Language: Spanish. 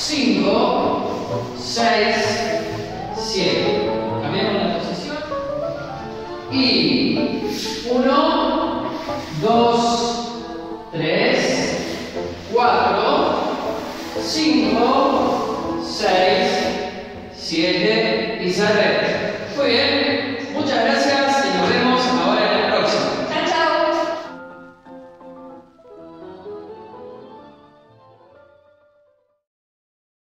5, 6, 7. Cambiamos la posición. Y 1, 2, 3, 4, 5, 6, 7 y cerremos. Muy bien.